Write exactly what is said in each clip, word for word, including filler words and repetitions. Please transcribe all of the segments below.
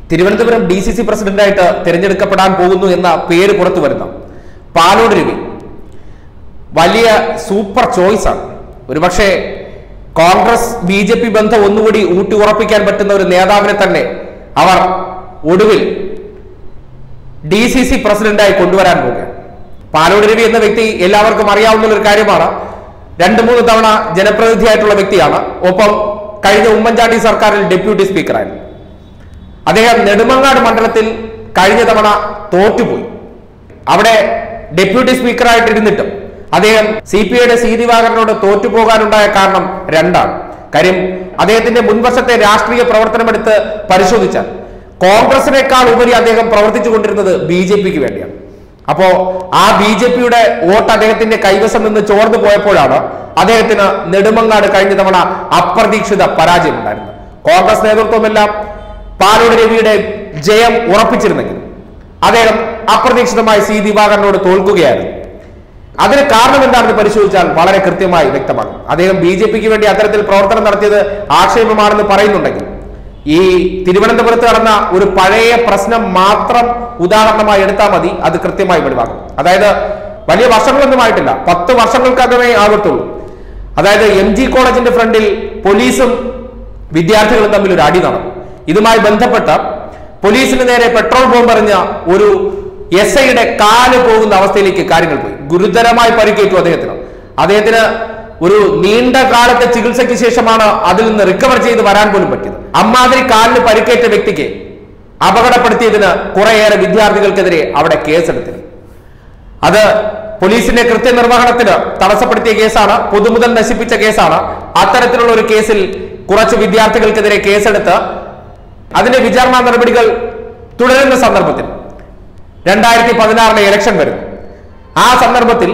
Thiruvananthapuram D C C പ്രസിഡന്റായിട്ട് തിരഞ്ഞെടുക്കപ്പെടാൻ പോകുന്നു എന്ന പേര് പുറത്തു വരുന്ന പാലോട് രവി വലിയ സൂപ്പർ ചോയ്സ് ആണ്. ഒരുപക്ഷെ കോൺഗ്രസ് ബി ജെ പി ബന്ധം ഒന്നുകൂടി ഊട്ടി ഉറപ്പിക്കാൻ പറ്റുന്ന ഒരു നേതാവിനെ തന്നെ അവർ ഒടുവിൽ ഡി സി സി പ്രസിഡന്റായി കൊണ്ടുവരാൻ പോവുകയാണ്. പാലോട് രവി എന്ന വ്യക്തി എല്ലാവർക്കും അറിയാവുന്ന ഒരു കാര്യമാണ്. രണ്ടു മൂന്ന് തവണ ജനപ്രതിനിധിയായിട്ടുള്ള വ്യക്തിയാണ്. ഒപ്പം കഴിഞ്ഞ ഉമ്മൻചാണ്ടി സർക്കാരിൽ ഡെപ്യൂട്ടി സ്പീക്കറായിരുന്നു. അദ്ദേഹം നെടുമങ്ങാട് മണ്ഡലത്തിൽ കഴിഞ്ഞ തവണ തോറ്റുപോയി. അവിടെ ഡെപ്യൂട്ടി സ്പീക്കറായിട്ടിരുന്നിട്ടും അദ്ദേഹം സി പി ഐയുടെ സി ദിവാകരനോട് തോറ്റുപോകാനുണ്ടായ കാരണം രണ്ടാണ്. കാര്യം അദ്ദേഹത്തിന്റെ മുൻവശത്തെ രാഷ്ട്രീയ പ്രവർത്തനമെടുത്ത് പരിശോധിച്ചാൽ കോൺഗ്രസിനേക്കാൾ ഉപരി അദ്ദേഹം പ്രവർത്തിച്ചു കൊണ്ടിരുന്നത് ബി ജെ പിക്ക് വേണ്ടിയാണ്. അപ്പോ ആ ബി ജെ പിയുടെ വോട്ട് അദ്ദേഹത്തിന്റെ കൈവശം നിന്ന് ചോർന്നു പോയപ്പോഴാണ് അദ്ദേഹത്തിന് നെടുമങ്ങാട് കഴിഞ്ഞ തവണ അപ്രതീക്ഷിത പരാജയം ഉണ്ടായിരുന്നത്. കോൺഗ്രസ് നേതൃത്വമെല്ലാം പാലോട് രവിയുടെ ജയം ഉറപ്പിച്ചിരുന്നെങ്കിൽ അദ്ദേഹം അപ്രതീക്ഷിതമായി സി ദിവാകരനോട് തോൽക്കുകയായിരുന്നു. അതിന് കാരണം എന്താണെന്ന് പരിശോധിച്ചാൽ വളരെ കൃത്യമായി വ്യക്തമാണ്. അദ്ദേഹം ബി ജെ പിക്ക് വേണ്ടി അത്തരത്തിൽ പ്രവർത്തനം നടത്തിയത് ആക്ഷേപമാണെന്ന് പറയുന്നുണ്ടെങ്കിൽ ഈ തിരുവനന്തപുരത്ത് നടന്ന ഒരു പഴയ പ്രശ്നം മാത്രം ഉദാഹരണമായി എടുത്താൽ മതി, അത് കൃത്യമായി വെളിവാകും. അതായത് വലിയ വർഷങ്ങളൊന്നും ആയിട്ടില്ല, പത്ത് വർഷങ്ങൾക്കകമേ ആകത്തുള്ളൂ. അതായത് എം ജി കോളേജിന്റെ ഫ്രണ്ടിൽ പോലീസും വിദ്യാർത്ഥികളും തമ്മിൽ ഒരു അടി നടന്നു. ഇതുമായി ബന്ധപ്പെട്ട പോലീസിന് നേരെ പെട്രോൾ ബോംബ് എറിഞ്ഞ ഒരു എസ് ഐയുടെ കാല് പോകുന്ന അവസ്ഥയിലേക്ക് കാര്യങ്ങൾ പോയി. ഗുരുതരമായി പരിക്കേറ്റു അദ്ദേഹത്തിന്. അദ്ദേഹത്തിന് ഒരു നീണ്ട കാലത്തെ ചികിത്സയ്ക്ക് ശേഷമാണ് അതിൽ നിന്ന് റിക്കവർ ചെയ്ത് വരാൻ പോലും പറ്റിയത്. അമ്മാതിരി കാലിന് പരിക്കേറ്റ വ്യക്തിക്ക് അപകടപ്പെടുത്തിയതിന് കുറേയേറെ വിദ്യാർത്ഥികൾക്കെതിരെ അവിടെ കേസെടുത്തിരുന്നു. അത് പോലീസിന്റെ കൃത്യനിർവഹണത്തിന് തടസ്സപ്പെടുത്തിയ കേസാണ്, പൊതുമുതൽ നശിപ്പിച്ച കേസാണ്. അത്തരത്തിലുള്ള ഒരു കേസിൽ കുറച്ച് വിദ്യാർത്ഥികൾക്കെതിരെ കേസെടുത്ത് അതിന്റെ വിചാരണ നടപടികൾ തുടരുന്ന സന്ദർഭത്തിൽ രണ്ടായിരത്തി പതിനാറിലെ ഇലക്ഷൻ വരുന്നു. ആ സന്ദർഭത്തിൽ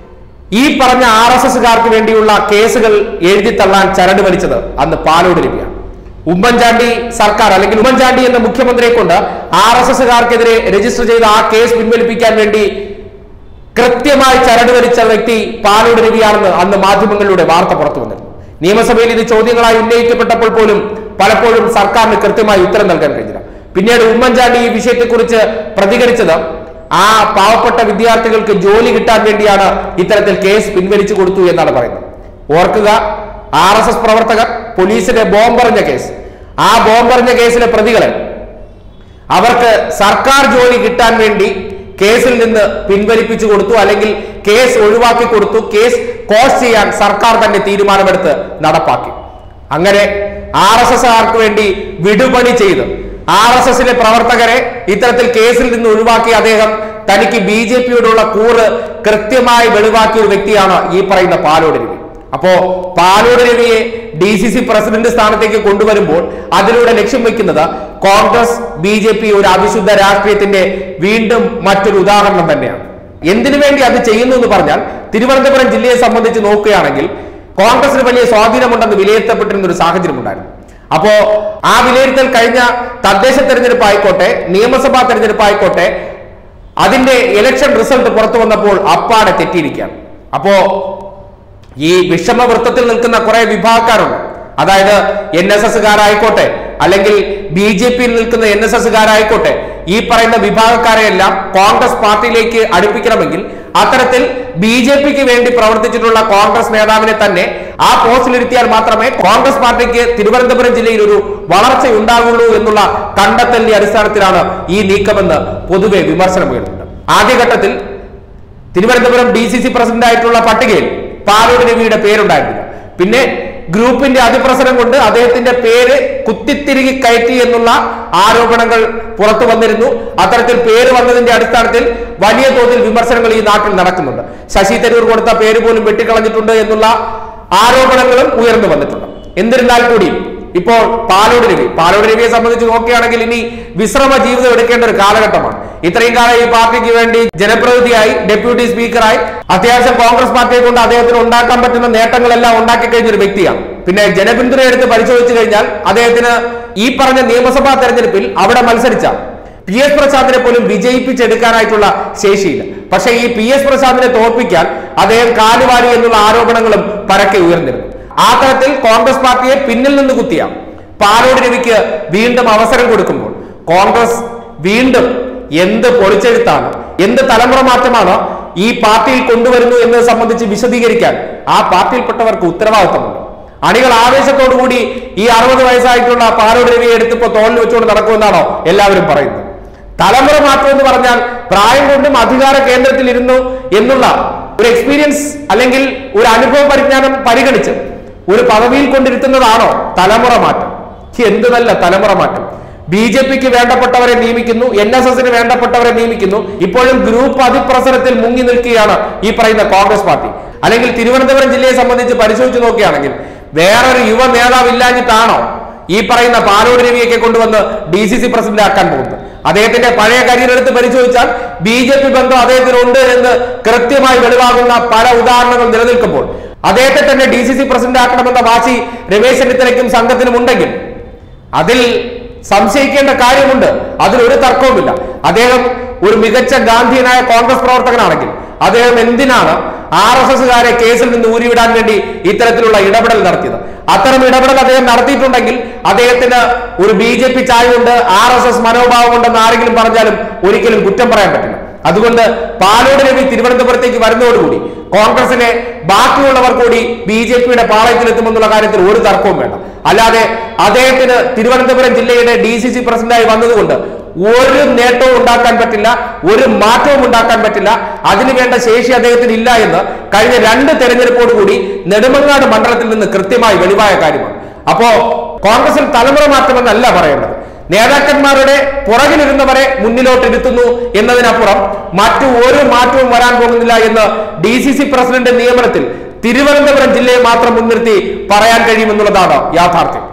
ഈ പറഞ്ഞ ആർ എസ് എസുകാർക്ക് വേണ്ടിയുള്ള കേസുകൾ എഴുതി തള്ളാൻ ചരട് വലിച്ചത് അന്ന് പാലോട് രവിയാണ്. ഉമ്മൻചാണ്ടി സർക്കാർ അല്ലെങ്കിൽ ഉമ്മൻചാണ്ടി എന്ന മുഖ്യമന്ത്രിയെ കൊണ്ട് ആർ എസ് എസുകാർക്കെതിരെ രജിസ്റ്റർ ചെയ്ത ആ കേസ് പിൻവലിപ്പിക്കാൻ വേണ്ടി കൃത്യമായി ചരട് വലിച്ച വ്യക്തി പാലോട് രവിയാണെന്ന് അന്ന് മാധ്യമങ്ങളിലൂടെ വാർത്ത പുറത്തു വന്നിരുന്നു. നിയമസഭയിൽ ഇത് ചോദ്യങ്ങളായി ഉന്നയിക്കപ്പെട്ടപ്പോൾ പോലും പലപ്പോഴും സർക്കാരിന് കൃത്യമായി ഉത്തരം നൽകാൻ കഴിഞ്ഞില്ല. പിന്നീട് ഉമ്മൻചാണ്ടി ഈ വിഷയത്തെക്കുറിച്ച് പ്രതികരിച്ചത് ആ പാവപ്പെട്ട വിദ്യാർത്ഥികൾക്ക് ജോലി കിട്ടാൻ വേണ്ടിയാണ് ഇത്തരത്തിൽ കേസ് പിൻവലിച്ചു കൊടുത്തു എന്നാണ് പറയുന്നത്. ഓർക്കുക, ആർ എസ് എസ് പ്രവർത്തകർ പോലീസിനെ ബോംബെറിഞ്ഞ കേസ്, ആ ബോംബെറിഞ്ഞ കേസിലെ പ്രതികളെ അവർക്ക് സർക്കാർ ജോലി കിട്ടാൻ വേണ്ടി കേസിൽ നിന്ന് പിൻവലിപ്പിച്ചു കൊടുത്തു, അല്ലെങ്കിൽ കേസ് ഒഴിവാക്കി കൊടുത്തു. കേസ് കോസ് ചെയ്യാൻ സർക്കാർ തന്നെ തീരുമാനമെടുത്ത് നടപ്പാക്കി. അങ്ങനെ ആർ എസ് എസ് ആർക്ക് വേണ്ടി വിടുപണി ചെയ്ത് ആർ എസ് എസിലെ പ്രവർത്തകരെ ഇത്തരത്തിൽ കേസിൽ നിന്ന് ഒഴിവാക്കി അദ്ദേഹം തനിക്ക് ബി ജെ പിയോടുള്ള കൂറ് കൃത്യമായി വെളിവാക്കിയ ഒരു വ്യക്തിയാണ് ഈ പറയുന്ന പാലോട് രവി. അപ്പോ പാലോട് രവിയെ ഡി സി സി പ്രസിഡന്റ് സ്ഥാനത്തേക്ക് കൊണ്ടുവരുമ്പോൾ അതിലൂടെ ലക്ഷ്യം വെക്കുന്നത് കോൺഗ്രസ് ബി ജെ പി ഒരു അവിശുദ്ധ രാഷ്ട്രീയത്തിന്റെ വീണ്ടും മറ്റൊരു ഉദാഹരണം തന്നെയാണ്. എന്തിനു വേണ്ടി അത് ചെയ്യുന്നു എന്ന് പറഞ്ഞാൽ തിരുവനന്തപുരം ജില്ലയെ സംബന്ധിച്ച് നോക്കുകയാണെങ്കിൽ കോൺഗ്രസിന് വലിയ സ്വാധീനമുണ്ടെന്ന് വിലയിരുത്തപ്പെട്ടിരുന്ന ഒരു സാഹചര്യം ഉണ്ടായിരുന്നു. അപ്പോ ആ വിലയിരുത്തൽ കഴിഞ്ഞ തദ്ദേശ തെരഞ്ഞെടുപ്പ് ആയിക്കോട്ടെ, നിയമസഭാ തെരഞ്ഞെടുപ്പ് ആയിക്കോട്ടെ, അതിന്റെ ഇലക്ഷൻ റിസൾട്ട് പുറത്തു വന്നപ്പോൾ അപ്പാടെ തെറ്റിയിരിക്കുകയാണ്. അപ്പോ ഈ വിഷമവൃത്തത്തിൽ നിൽക്കുന്ന കുറെ വിഭാഗക്കാരുണ്ട്. അതായത് എൻ എസ് എസുകാരായിക്കോട്ടെ, അല്ലെങ്കിൽ ബി ജെ പിയിൽ നിൽക്കുന്ന എൻ എസ് എസുകാരായിക്കോട്ടെ, ഈ പറയുന്ന വിഭാഗക്കാരെയെല്ലാം കോൺഗ്രസ് പാർട്ടിയിലേക്ക് അടുപ്പിക്കണമെങ്കിൽ അത്തരത്തിൽ ബി ജെ പിക്ക് വേണ്ടി പ്രവർത്തിച്ചിട്ടുള്ള കോൺഗ്രസ് നേതാവിനെ തന്നെ ആ പോസ്റ്റിലിരുത്തിയാൽ മാത്രമേ കോൺഗ്രസ് പാർട്ടിക്ക് തിരുവനന്തപുരം ജില്ലയിൽ ഒരു വളർച്ച ഉണ്ടാകുള്ളൂ എന്നുള്ള കണ്ടെത്തലിന്റെ അടിസ്ഥാനത്തിലാണ് ഈ നീക്കമെന്ന് പൊതുവെ വിമർശനം ഉയർത്തുന്നുണ്ട്. ആദ്യഘട്ടത്തിൽ Thiruvananthapuram D C C president ആയിട്ടുള്ള പട്ടികയിൽ പാലോട് രവിയുടെ പേരുണ്ടായിരുന്നില്ല. പിന്നെ ഗ്രൂപ്പിന്റെ അതിപ്രസരം കൊണ്ട് അദ്ദേഹത്തിന്റെ പേര് കുത്തിത്തിരികി കയറ്റി എന്നുള്ള ആരോപണങ്ങൾ പുറത്തു വന്നിരുന്നു. അത്തരത്തിൽ പേര് വന്നതിന്റെ അടിസ്ഥാനത്തിൽ വലിയ തോതിൽ വിമർശനങ്ങൾ ഈ നാട്ടിൽ നടക്കുന്നുണ്ട്. ശശി തരൂർ കൊടുത്ത പേര് പോലും വെട്ടിക്കളഞ്ഞിട്ടുണ്ട് എന്നുള്ള ആരോപണങ്ങളും ഉയർന്നു വന്നിട്ടുണ്ട്. എന്നിരുന്നാൽ കൂടിയും ഇപ്പോൾ പാലോട് രവി പാലോട് രവിയെ സംബന്ധിച്ച് നോക്കുകയാണെങ്കിൽ ഇനി വിശ്രമ ജീവിതം എടുക്കേണ്ട ഒരു കാലഘട്ടമാണ്. ഇത്രയും കാലം ഈ പാർട്ടിക്ക് വേണ്ടി ജനപ്രതിനിധിയായി, ഡെപ്യൂട്ടി സ്പീക്കറായി അത്യാവശ്യം കോൺഗ്രസ് പാർട്ടിയെ കൊണ്ട് അദ്ദേഹത്തിന് ഉണ്ടാക്കാൻ പറ്റുന്ന നേട്ടങ്ങളെല്ലാം ഉണ്ടാക്കി കഴിഞ്ഞ ഒരു വ്യക്തിയാണ്. പിന്നെ ജനപിന്തുണ എടുത്ത് പരിശോധിച്ചു കഴിഞ്ഞാൽ അദ്ദേഹത്തിന് ഈ പറഞ്ഞ നിയമസഭാ തെരഞ്ഞെടുപ്പിൽ അവിടെ മത്സരിച്ച പി എസ് പ്രസാദിനെ പോലും വിജയിപ്പിച്ചെടുക്കാനായിട്ടുള്ള ശേഷിയില്ല. പക്ഷേ ഈ പി എസ് പ്രസാദിനെ തോൽപ്പിക്കാൻ അദ്ദേഹം കാലുവാരി എന്നുള്ള ആരോപണങ്ങളും പരക്കെ ഉയർന്നിരുന്നു. ആ തരത്തിൽ കോൺഗ്രസ് പാർട്ടിയെ പിന്നിൽ നിന്ന് കുത്തിയ പാലോട് രവിക്ക് വീണ്ടും അവസരം കൊടുക്കുമ്പോൾ കോൺഗ്രസ് വീണ്ടും എന്ത് പൊളിച്ചെഴുത്താണ്, എന്ത് തലമുറ മാറ്റമാണ് ഈ പാർട്ടിയിൽ കൊണ്ടുവരുന്നു എന്നത് സംബന്ധിച്ച് വിശദീകരിക്കാൻ ആ പാർട്ടിയിൽപ്പെട്ടവർക്ക് ഉത്തരവാദിത്തമുണ്ട്. അണികൾ ആവേശത്തോടുകൂടി ഈ അറുപത് വയസ്സായിട്ടുള്ള പാലോട് രവിയെ എടുത്തിപ്പോ തോളിൽ വെച്ചുകൊണ്ട് നടക്കുമെന്നാണോ എല്ലാവരും പറയുന്നത്? തലമുറ മാറ്റം എന്ന് പറഞ്ഞാൽ പ്രായം കൊണ്ടും അധികാര കേന്ദ്രത്തിൽ ഇരുന്നു എന്നുള്ള ഒരു എക്സ്പീരിയൻസ് അല്ലെങ്കിൽ ഒരു അനുഭവ പരിജ്ഞാനം പരിഗണിച്ച് ഒരു പദവിയിൽ കൊണ്ടിരുത്തുന്നതാണോ തലമുറ മാറ്റം? എന്ത് നല്ല തലമുറ മാറ്റം! ബി ജെ പിക്ക് വേണ്ടപ്പെട്ടവരെ നിയമിക്കുന്നു, എൻ എസ് എസിന് വേണ്ടപ്പെട്ടവരെ നിയമിക്കുന്നു. ഇപ്പോഴും ഗ്രൂപ്പ് അതിപ്രസരത്തിൽ മുങ്ങി നിൽക്കുകയാണ് ഈ പറയുന്ന കോൺഗ്രസ് പാർട്ടി. അല്ലെങ്കിൽ തിരുവനന്തപുരം ജില്ലയെ സംബന്ധിച്ച് പരിശോധിച്ച് നോക്കുകയാണെങ്കിൽ വേറൊരു യുവ നേതാവ് ഇല്ലാഞ്ഞിട്ടാണോ ഈ പറയുന്ന പാലോട് രവിയൊക്കെ കൊണ്ടുവന്ന് ഡി സി സി പ്രസിഡന്റ് ആക്കാൻ പോകുന്നത്? അദ്ദേഹത്തിന്റെ പഴയ കരിയർ എടുത്ത് പരിശോധിച്ചാൽ ബി ജെ പി ബന്ധം അദ്ദേഹത്തിനുണ്ട് എന്ന് കൃത്യമായി വെളിവാകുന്ന പല ഉദാഹരണങ്ങൾ നിലനിൽക്കുമ്പോൾ അദ്ദേഹത്തെ തന്നെ ഡി സി സി പ്രസിഡന്റ് ആക്കണമെന്ന വാശി രമേശ് ചെന്നിത്തലയ്ക്കും സംഘത്തിനും ഉണ്ടെങ്കിൽ അതിൽ സംശയിക്കേണ്ട കാര്യമുണ്ട്. അതിലൊരു തർക്കവുമില്ല. അദ്ദേഹം ഒരു മികച്ച ഗാന്ധിയനായ കോൺഗ്രസ് പ്രവർത്തകനാണെങ്കിൽ അദ്ദേഹം എന്തിനാണ് ആർ എസ് എസുകാരെ കേസിൽ നിന്ന് ഊരിവിടാൻ വേണ്ടി ഇത്തരത്തിലുള്ള ഇടപെടൽ നടത്തിയത്? അത്തരം ഇടപെടൽ അദ്ദേഹം നടത്തിയിട്ടുണ്ടെങ്കിൽ അദ്ദേഹത്തിന് ഒരു ബി ജെ പി ചായവുണ്ട്, ആർ എസ് എസ് മനോഭാവം ഉണ്ടെന്ന് ആരെങ്കിലും പറഞ്ഞാലും ഒരിക്കലും കുറ്റം പറയാൻ പറ്റില്ല. അതുകൊണ്ട് പാലോട് രവി തിരുവനന്തപുരത്തേക്ക് വരുന്നതോടുകൂടി കോൺഗ്രസിനെ ബാക്കിയുള്ളവർ കൂടി ബി ജെ പിയുടെ പാളയത്തിലെത്തുമെന്നുള്ള കാര്യത്തിൽ ഒരു തർക്കവും വേണ്ട. അല്ലാതെ അദ്ദേഹത്തിന് തിരുവനന്തപുരം ജില്ലയുടെ ഡി സി സി പ്രസിഡന്റായി വന്നതുകൊണ്ട് ഒരു നേട്ടവും ഉണ്ടാക്കാൻ പറ്റില്ല, ഒരു മാറ്റവും ഉണ്ടാക്കാൻ പറ്റില്ല. അതിനുവേണ്ട ശേഷി അദ്ദേഹത്തിന് ഇല്ല എന്ന് കഴിഞ്ഞ രണ്ട് തെരഞ്ഞെടുപ്പോടുകൂടി നെടുമങ്ങാട് മണ്ഡലത്തിൽ നിന്ന് കൃത്യമായി വെളിവായ കാര്യമാണ്. അപ്പോ കോൺഗ്രസിൽ തലമുറ മാറ്റമെന്നല്ല പറയേണ്ടത്. നേതാക്കന്മാരുടെ പുറകിലിരുന്നവരെ മുന്നിലോട്ട് ഇരുത്തുന്നു എന്നതിനപ്പുറം മറ്റു ഒരു മാറ്റവും വരാൻ പോകുന്നില്ല എന്ന് ഡി സി സി പ്രസിഡന്റ് നിയമനത്തിൽ തിരുവനന്തപുരം ജില്ലയെ മാത്രം മുൻനിർത്തി പറയാൻ കഴിയുമെന്നുള്ളതാണ് യാഥാർത്ഥ്യം.